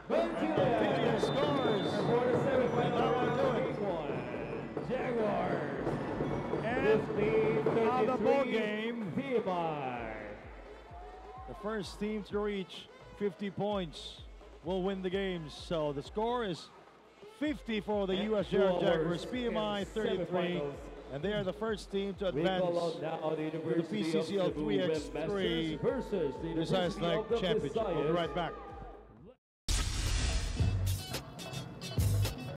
Montilia scores. And that will do it. Jaguars. And on the ball game, the first team to reach 50 points will win the game. So the score is 50 for the U.S. Jaguars, PMI 33, and they are the first team to advance to the PCCL 3x3 Visayas Championship. We'll be right back.